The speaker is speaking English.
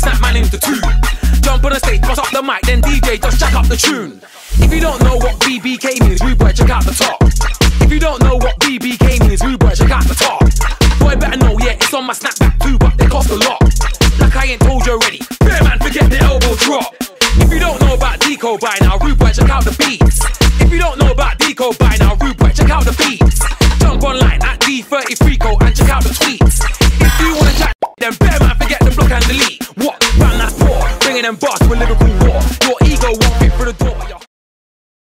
snap man into two. Jump on the stage, bust up the mic, then DJ just jack up the tune. If you don't know what BBK means, rude boy, check out the top. If you don't know what BBK means, rude boy, check out the top. Boy, better know, yeah, it's on my snapback too, but they cost a lot. Like I ain't told you already, bear man, forget the elbow drop. If you don't know about Deco by now, rude boy, check out the beats. If you don't know about Deco by now, rude boy, check out the beats. Jump online at D33Co and check out the tweets.